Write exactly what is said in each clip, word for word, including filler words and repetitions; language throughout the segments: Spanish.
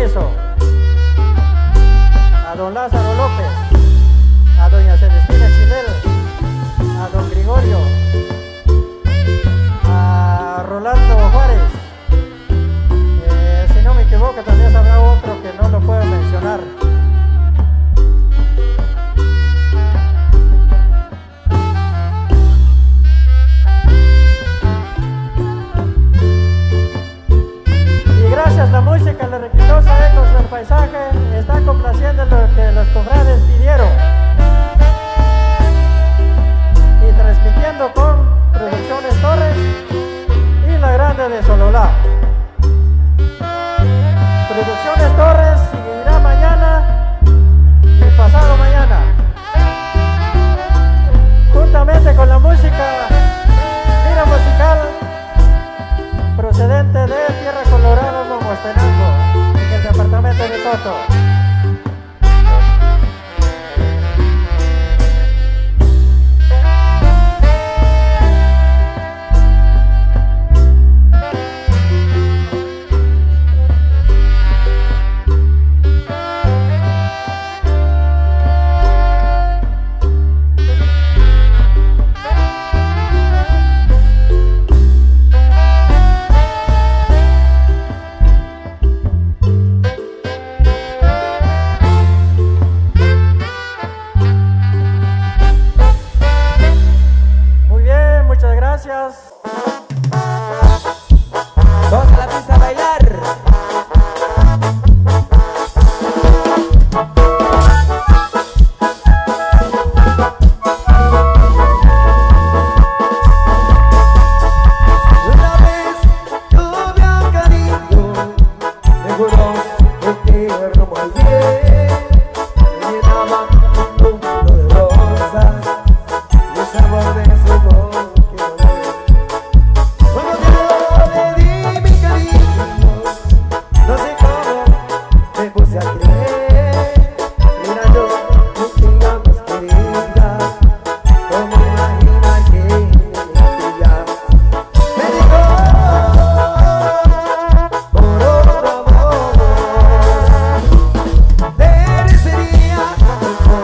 Cerezo, a don Lázaro López, a doña Celestina Chilel, a don Gregorio, a Rolando Juárez. Eh, si no me equivoco, también habrá otro que no lo puedo mencionar. Gracias, la música, la requitosa ecos del paisaje está complaciendo lo que los cofrades pidieron y transmitiendo con Producciones Torres y La Grande de Sololá. Producciones Torres seguirá mañana y pasado mañana, juntamente con la música Mira Musical procedente de Tierra Colorada, Momostenango, en el departamento de Toto. Gracias. Vamos a la pista a bailar. Una vez tuve un cariño, me juró eterno muy bien. Me llenaba un mundo de rosas y el sabor de su voz. Merecería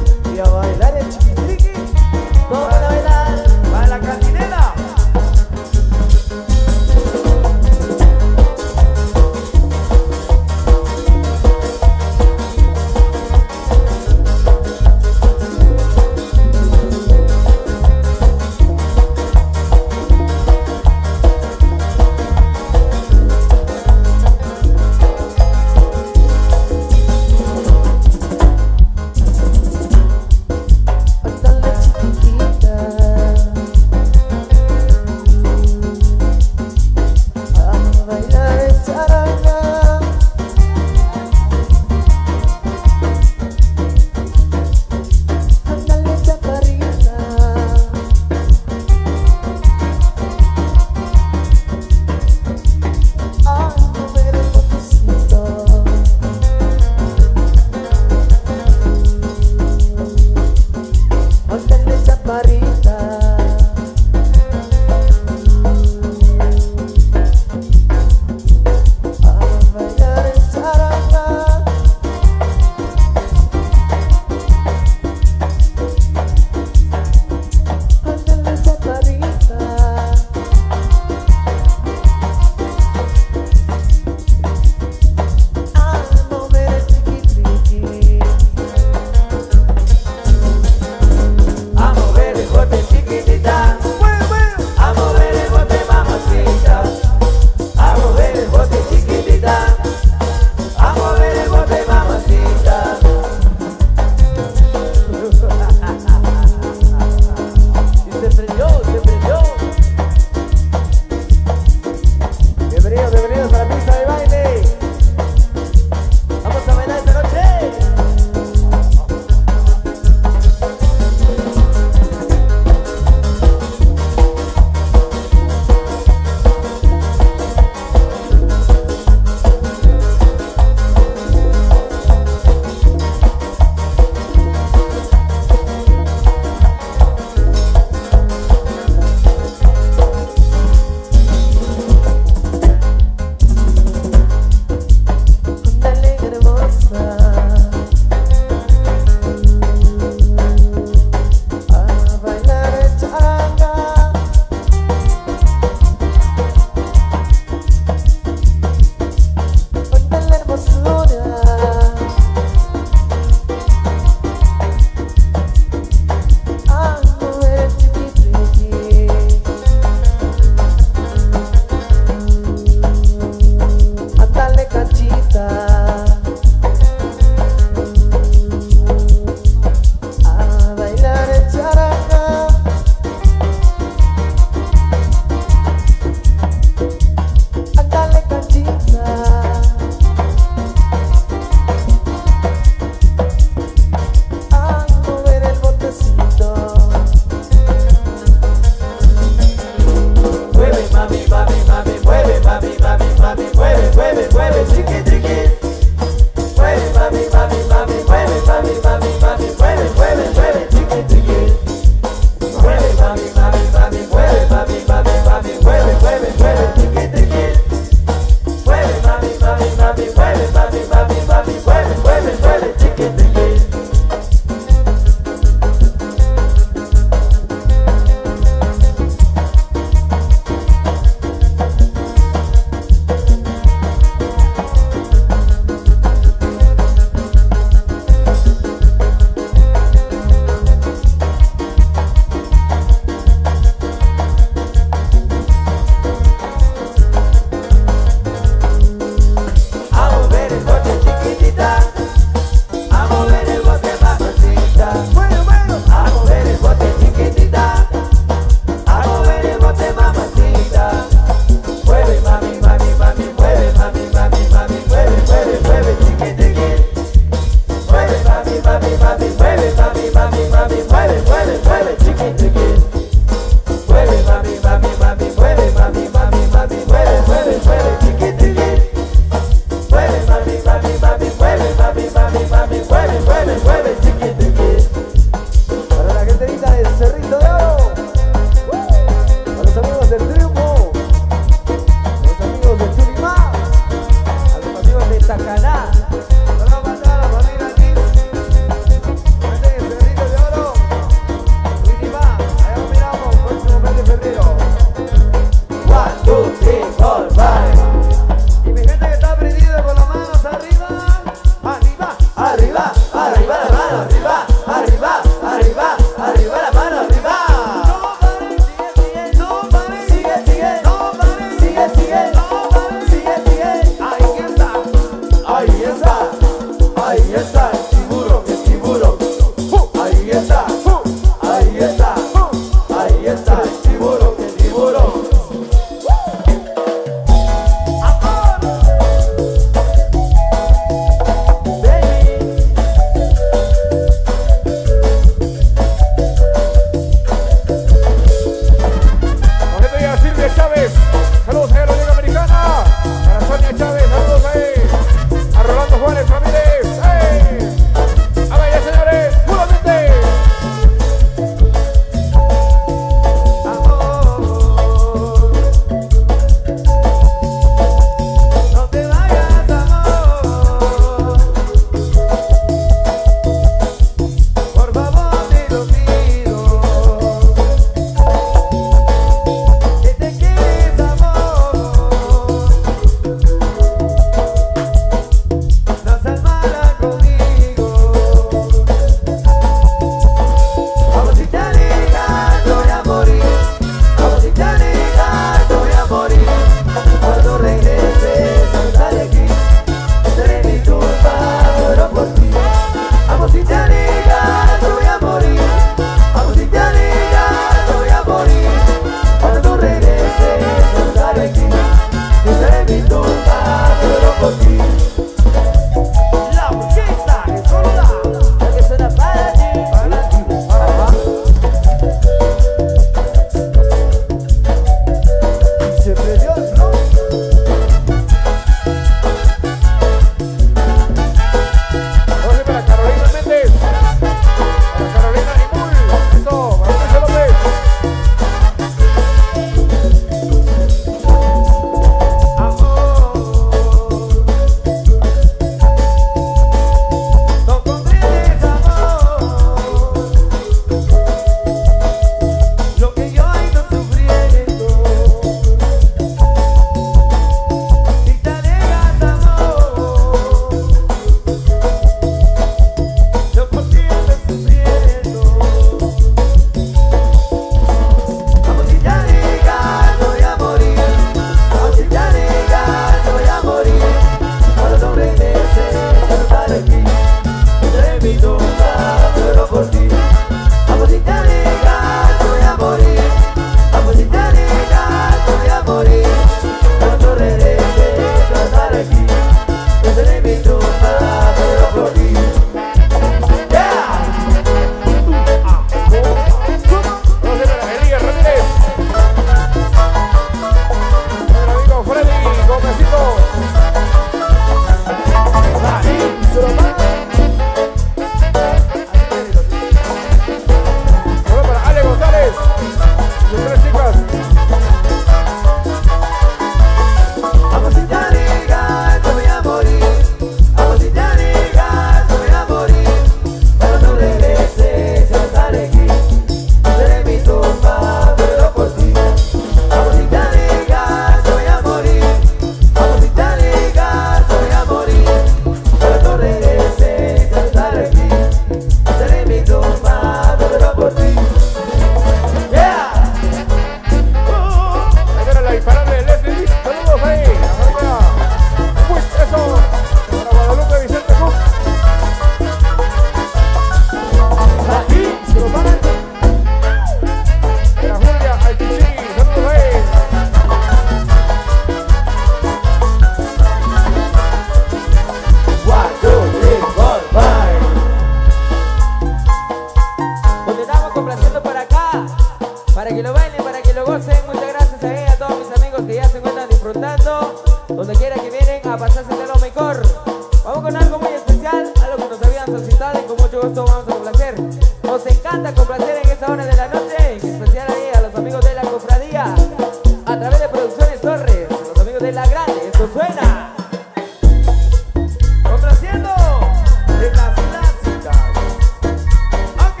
donde quiera que vienen a pasarse de lo mejor. Vamos con algo muy especial, algo que nos habían solicitado y con mucho gusto vamos a complacer. Nos encanta complacer en esta hora de la noche, en especial ahí a los amigos de la cofradía, a través de Producciones Torres, a los amigos de La Grande. Esto suena complaciendo de las clásicas. Ok.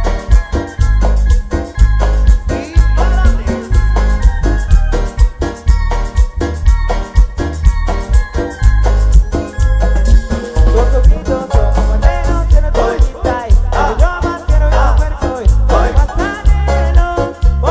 Y más grandes. Tus ojitos son morenos, que no te quitáis. Yo más quiero ir a ver soy. Voy pasando,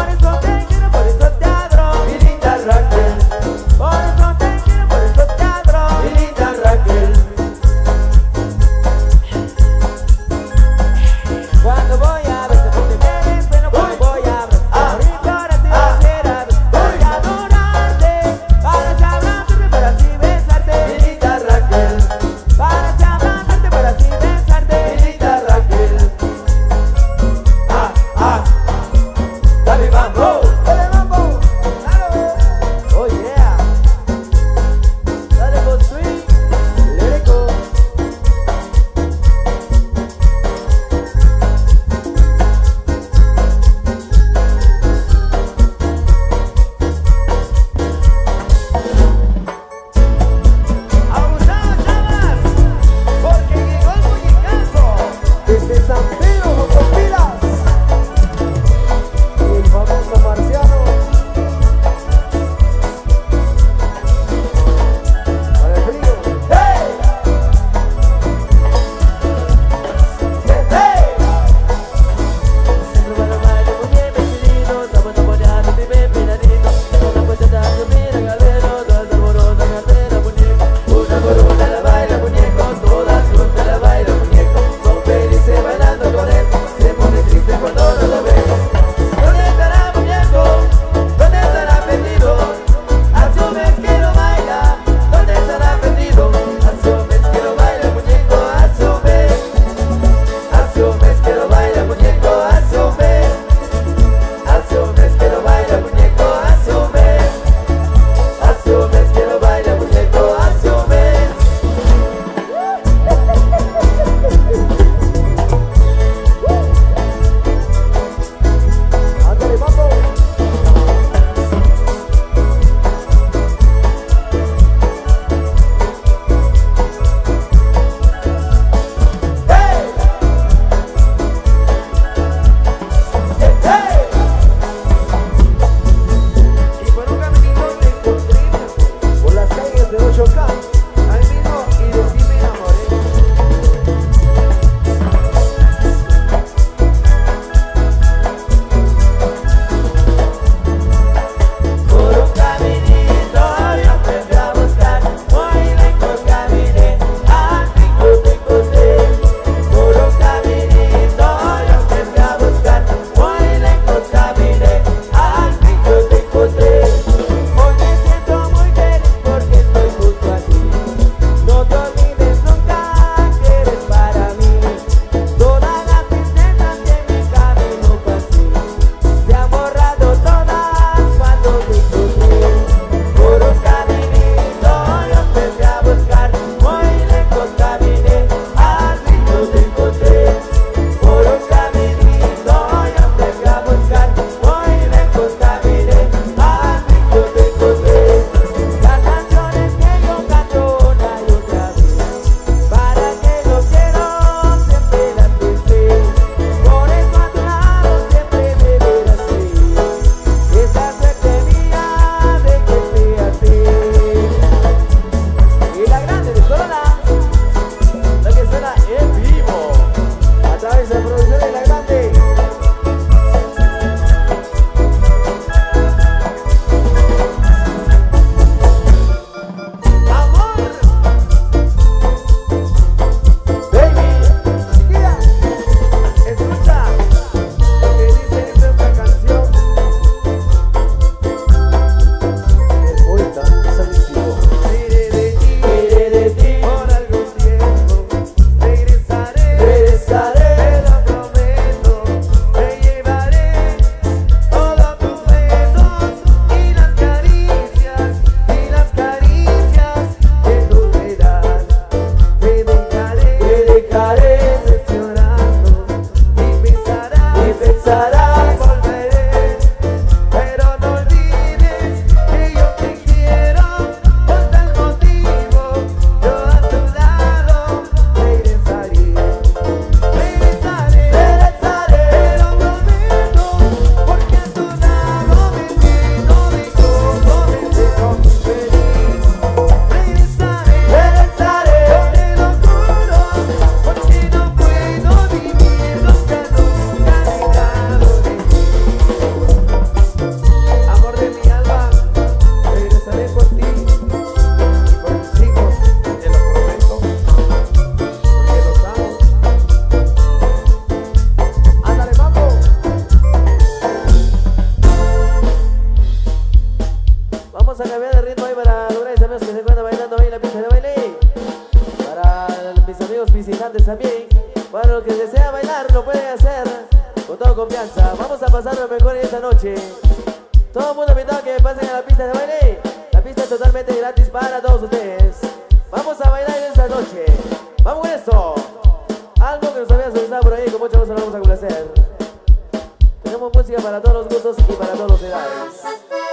lo pueden hacer con toda confianza. Vamos a pasar lo mejor en esta noche. Todo el mundo invitado a que pasen a la pista de baile. La pista es totalmente gratis para todos ustedes. Vamos a bailar en esta noche. Vamos con esto. Algo que nos había solicitado por ahí, con mucho gusto lo vamos a complacer. Tenemos música para todos los gustos y para todas las edades.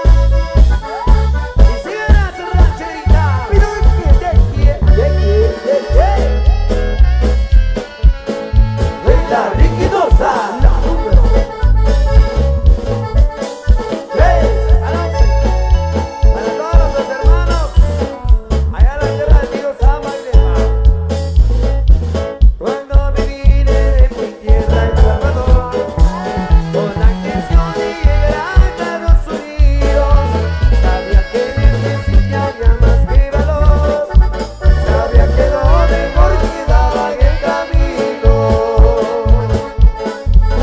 Y sigan a su rancherita. Pero es que de quién, de quién, de quién. La Riquidosa. La número tres. Para todos los hermanos allá en la tierra del tío Samba y demás. Cuando me vine de mi tierra El Salvador, con la intención de llegar a Estados Unidos, sabía que necesitaría más que valor, sabía que lo mejor quedaba en el camino.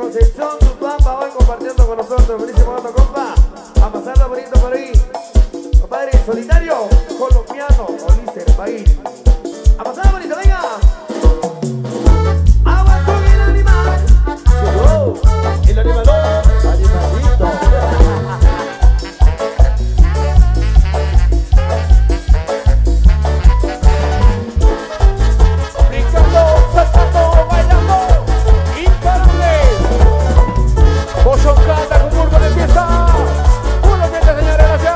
Concepción, Tupampa, hoy compartiendo con nosotros. Buenísimo, otro compa. A pasarlo bonito por ahí. Compadre solitario, colombiano, Olícer País. A pasarlo bonito, venga. Agua con el animal. Llegó el animalón. Animalito. Bochón canta con Burgo de fiesta. Uno fiesta, señores, gracias.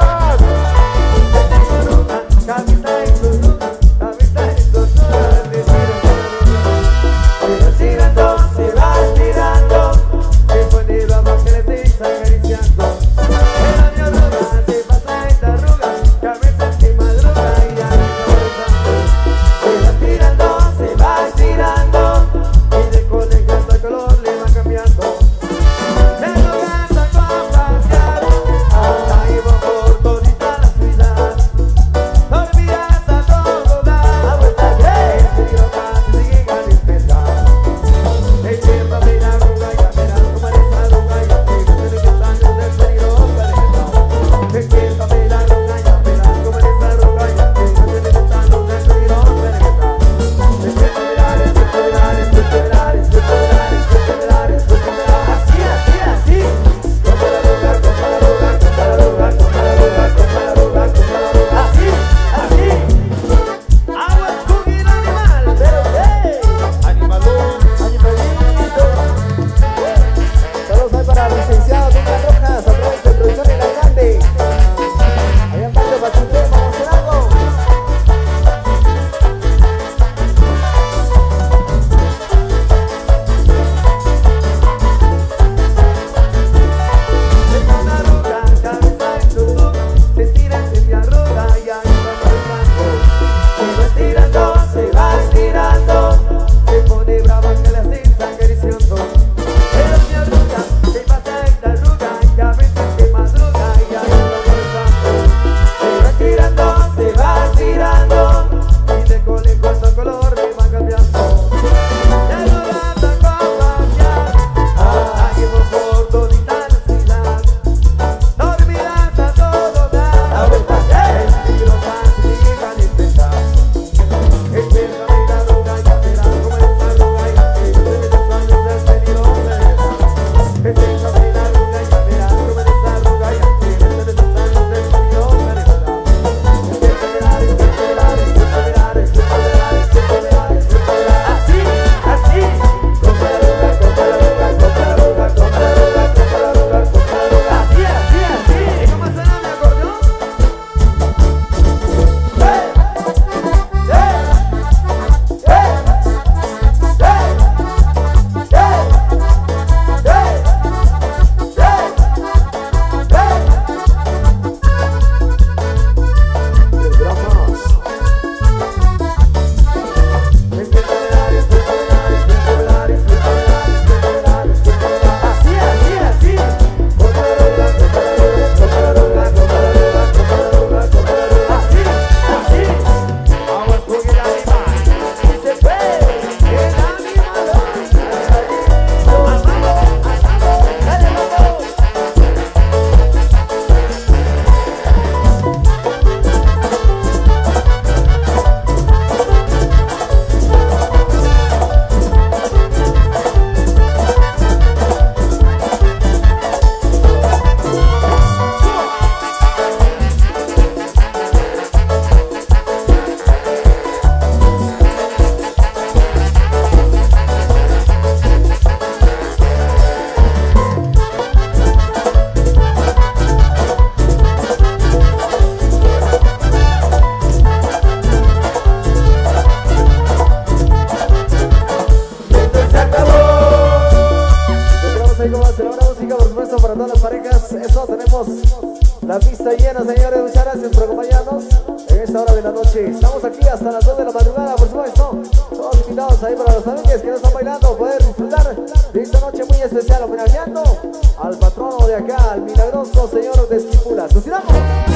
La pista llena, señores, muchas gracias por acompañarnos en esta hora de la noche. Estamos aquí hasta las dos de la madrugada, por supuesto. Todos invitados ahí para los familias que no están bailando, poder disfrutar de esta noche muy especial, homenajeando al patrono de acá, al milagroso señor de Esquipulas. ¡Nos tiramos!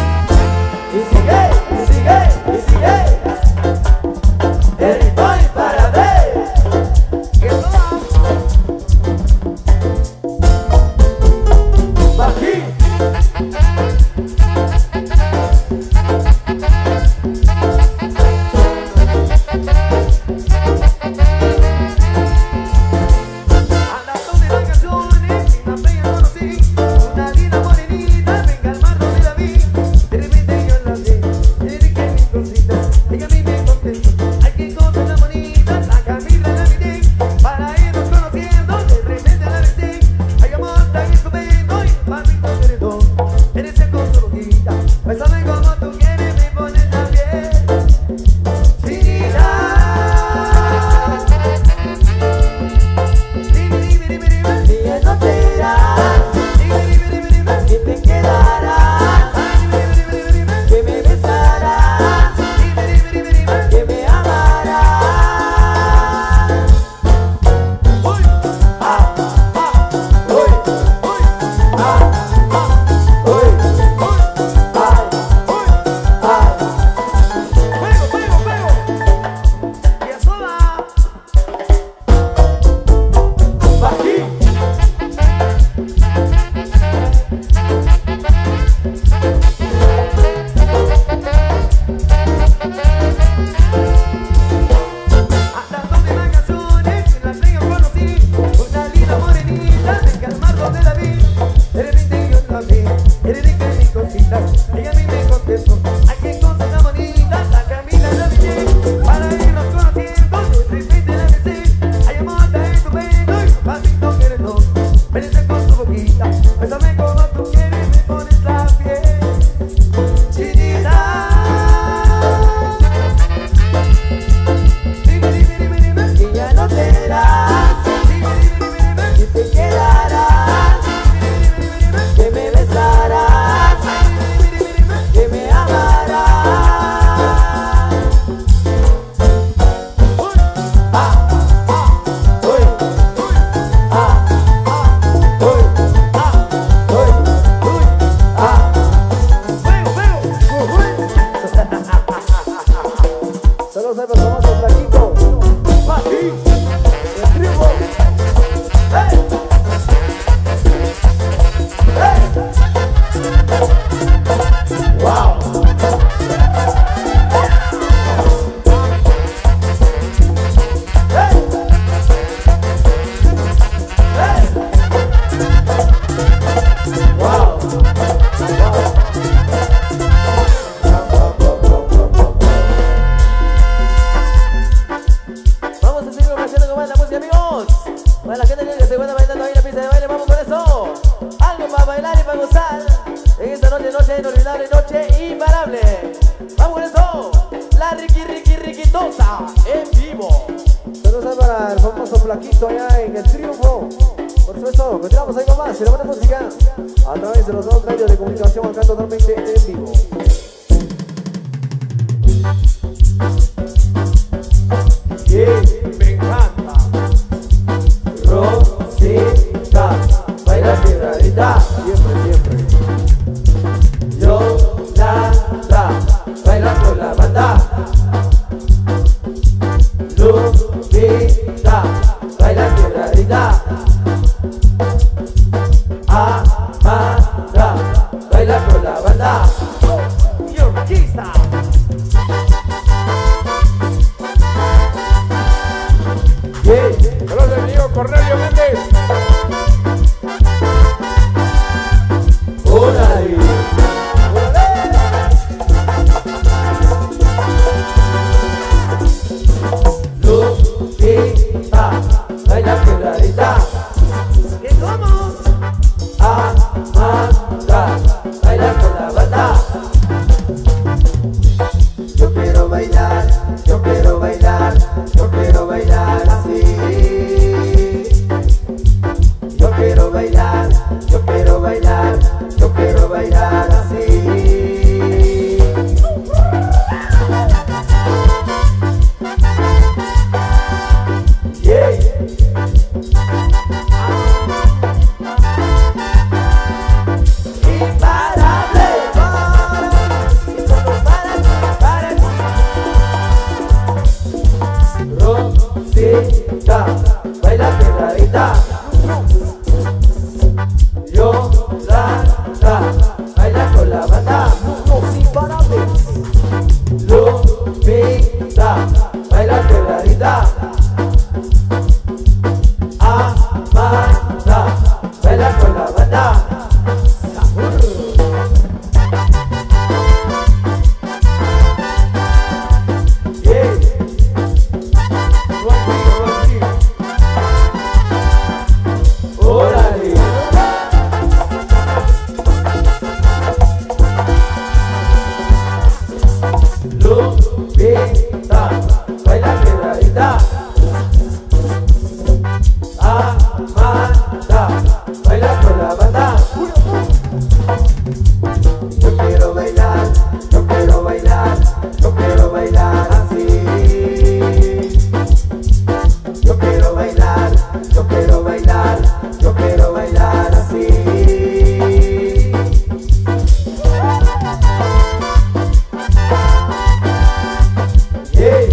Y sigue, y sigue, y sigue. El ritual para ver. Y eso va. a mí no quieres no. Veniste con tu boquita, bésame como tú quieres y me pones la piel chinita. Dime, dime, dime, dime que ya no te irás. Dime, dime, dime, dime que te quedarás. Dime, dime, dime, dime que me besarás. Dime, dime, dime, dime que me amarás. Saludos al famoso Flaquito. Papi, el triunfo. ¡Hey! ¡Hey! ¡Wow! ¡Hey! ¡Hey! ¡Wow! Vamos a seguir haciendo con más la música, amigos. Para la gente que se encuentra bailando ahí en la pista de baile, vamos con eso. Algo para bailar y para gozar en esta noche, noche inolvidable, noche imparable. Vamos con eso. La Ricky Ricky Riquitosa en vivo. Saludos para el famoso Flaquito allá en el triunfo. Por supuesto, continuamos ahí con más y la buena música a través de los dos medios de comunicación acá totalmente en vivo. Yeah, me encanta. Rosita, baila quebradita. Siempre, siempre. Yolanda, baila con la banda. Lupita, baila quebradita. Amanda, baila con la banda. Y orquesta. Yeah. Saludos del amigo Cornelio Méndez. Órale. Lupita, baila quebradita. ¿Qué cómo? Amanda, baila con la banda. Yo quiero bailar, yo quiero bailar, yo quiero bailar así. Yo quiero bailar, yo quiero bailar, yo quiero bailar así. Yeah. Imparable, y solo para ti, para ti. Rosita, baila quebradita. Yolanda, baila con la banda. Los imparables. Lupita, baila quebradita. Amanda, baila con la banda. Yeah. Órale. Lupita, baila quebradita. Amanda, baila con la banda. Yo quiero bailar, yo quiero bailar, yo quiero bailar así. Yo quiero bailar, yo quiero bailar, yo quiero bailar así. Yeah.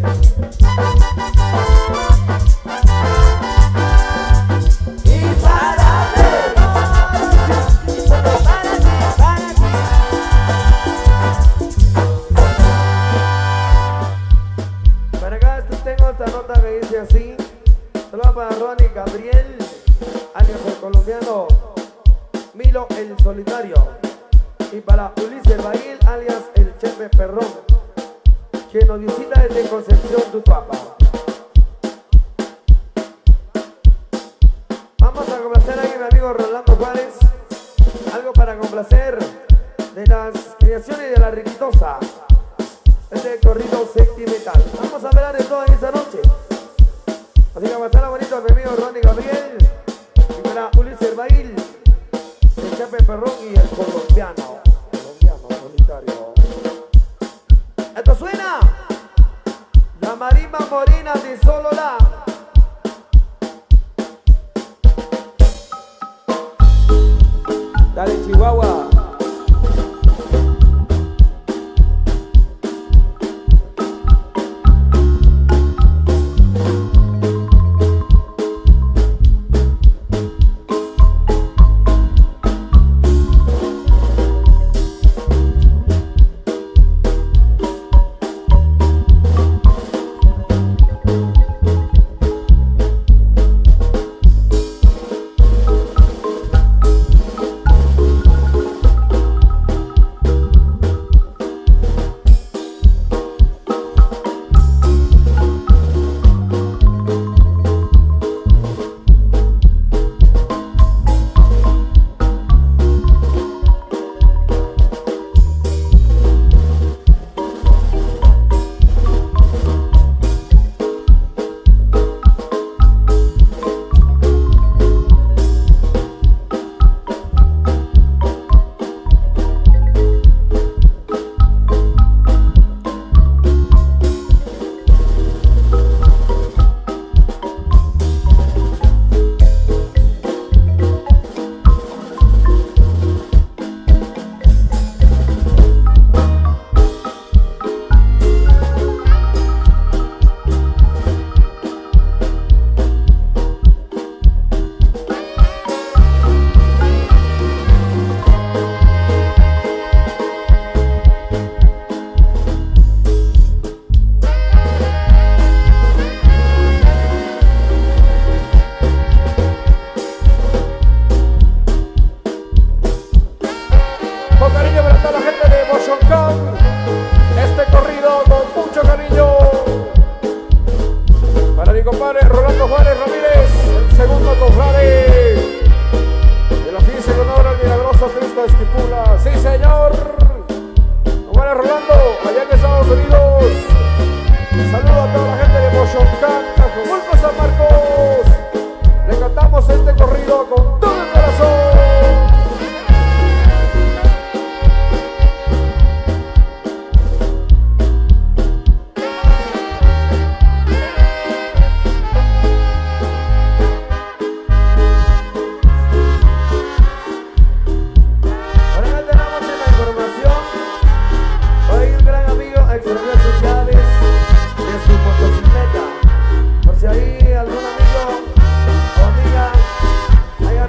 Para acá tengo esta nota que dice así. Saludos para Ronnie Gabriel, alias el colombiano Milo el Solitario. Y para Ulises Bail, alias el Chepe Perrón, que nos visita desde Concepción, Tutuapa. amigo Rolando Juárez. Algo para complacer de las creaciones de la Riquitosa. Este corrido sentimental. Vamos a hablar de todo en esta noche. Así que pasarla bonito a mi amigo Ronnie Gabriel. Y para Ulises Bail, el Chepe Perrón y el colombiano. Colombiano solitario. Esto suena. La marimba morena de Solola. Dale, Chihuahua. Si hay algún amigo o amiga, hay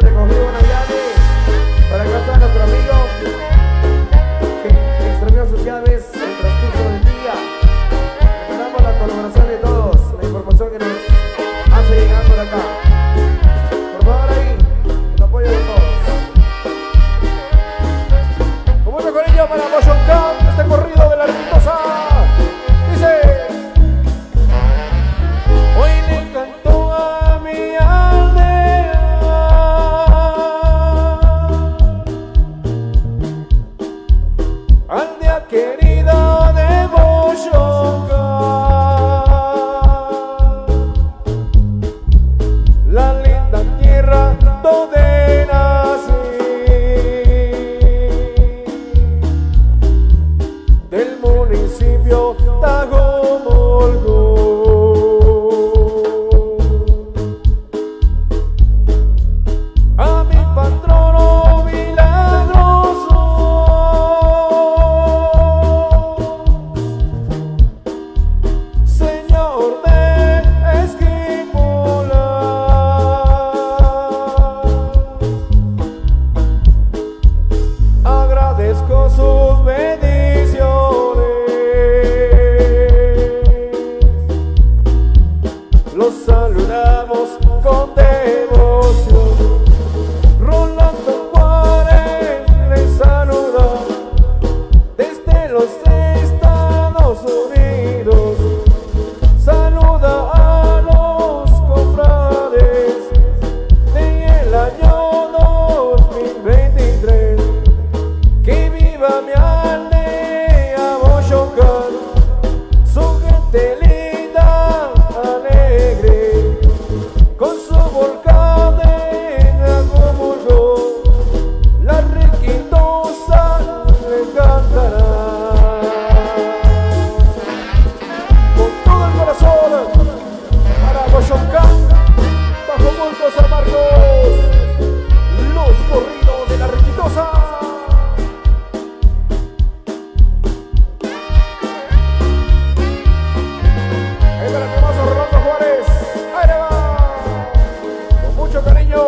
mucho cariño.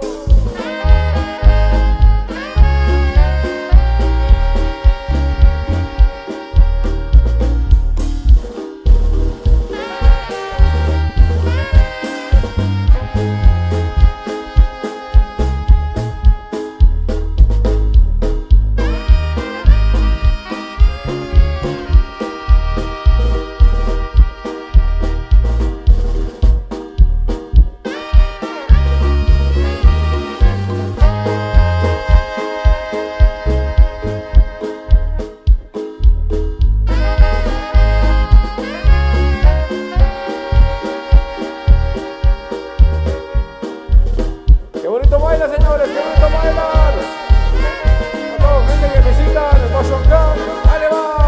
Qué bonito baila, señores, qué bonito bailar. A toda la gente que visita el Motion Camp, ¡ahí le va!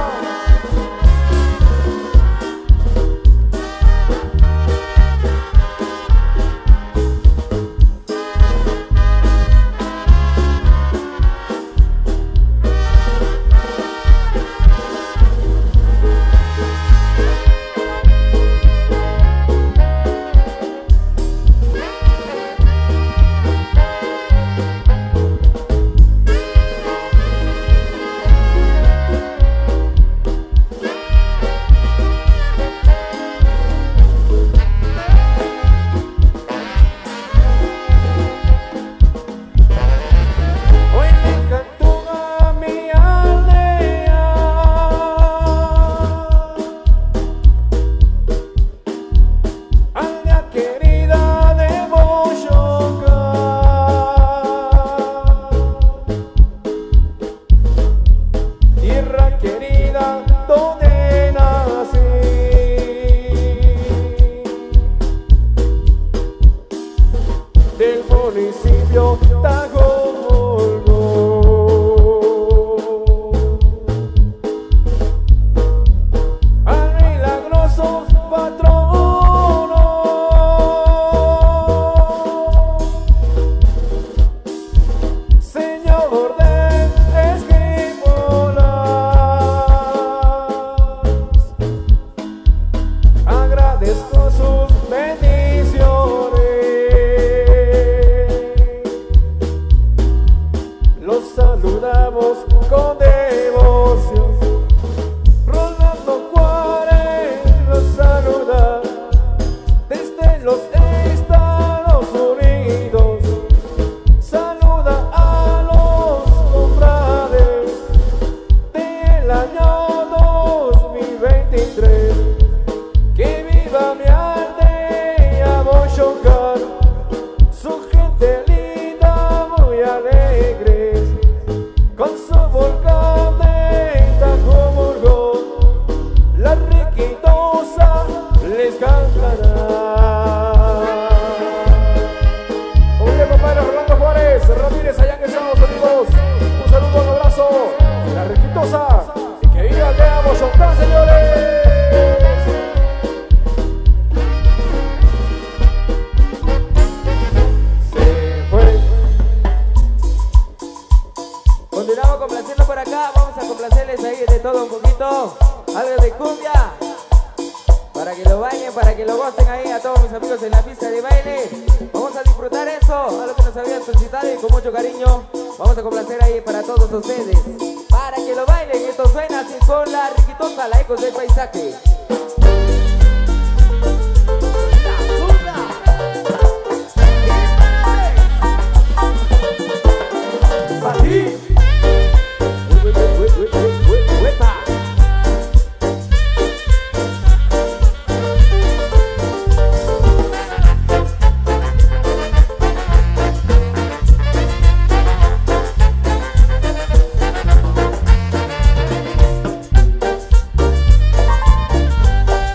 Del municipio Tagolgo. Al milagroso patrono, señor de Escribolas, agradezco sus bendiciones. Los saludamos con devoción. Rolando Juárez los saluda desde los Estados Unidos. Saluda a los compadres del año dos mil veintitrés. Que viva mi aldea Boyongar, su gente linda, muy alegre, con su volcán de Tagolgo, la riquitosa les cantará. Oye, compadre Rolando Juárez Ramírez, allá en Estados Unidos, un saludo, un abrazo, la riquitosa, y que viva aldea Boyongar, señores. Continuamos complaciendo por acá, vamos a complacerles ahí de todo un poquito, algo de cumbia, para que lo bailen, para que lo gocen ahí a todos mis amigos en la pista de baile. Vamos a disfrutar eso, a lo que nos habían solicitado y con mucho cariño vamos a complacer ahí para todos ustedes, para que lo bailen. Esto suena así con la riquitosa, la Ecos del Paisaje. Aquí. Thank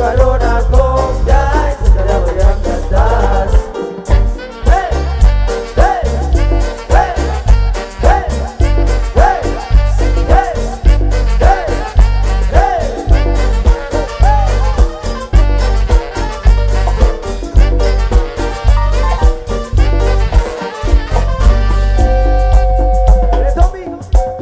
cantar una cumbia y te la voy a cantar. Hey, hey, hey, hey, hey, hey, hey, hey. Dale, Tommy.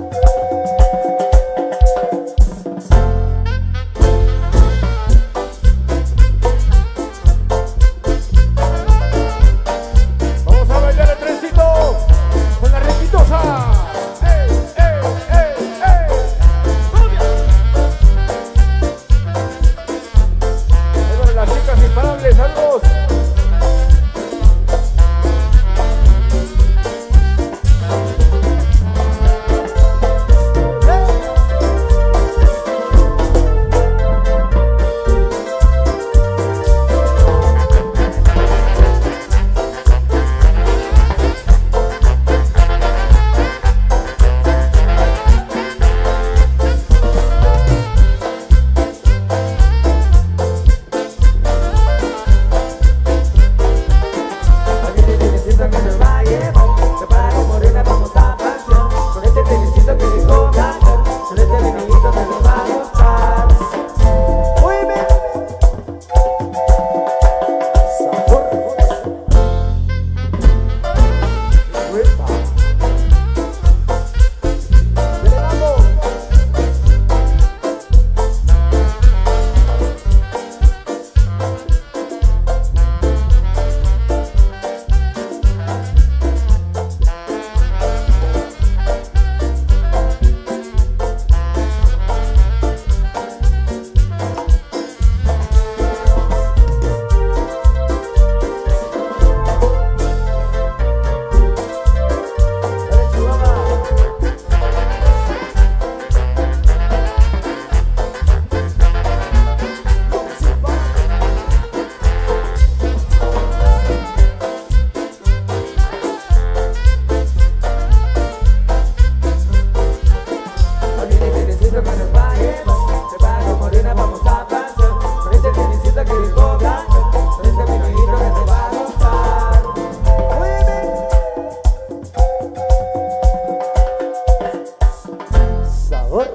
Vamos a bailar el trencito con la requitosa. ¡Ey, ey, ey, ey! Ahí van las chicas imparables, saludos. Aquí te necesito que me vaya, te paro morena, vamos a pasión. Con este te necesito que me coja, con este vinito te lo va a gustar. Oíme. Sabor. Ripa. Venerando. Dale, Chihuahua. Aquí te necesito que me vaya, te paro morena, vamos a pasión. Con este te necesito que me coja, con este vinito que te va a gustar. Oíme. Sabor.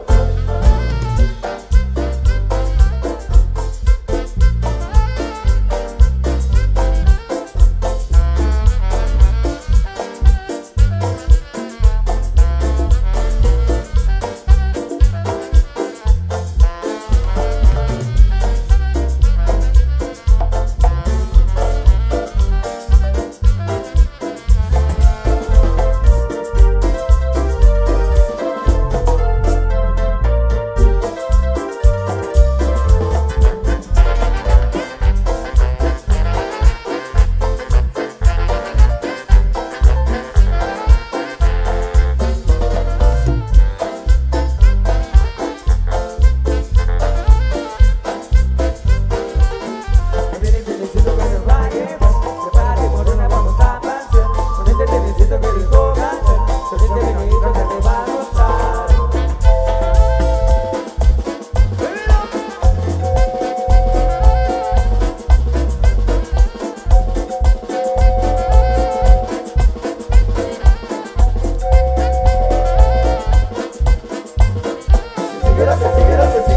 Aquí te necesito que me vaya, te paro morena, vamos a pasión. Con este te necesito que me coja, con este vinito que te va a gustar. Síguelo, síguelo, síguelo.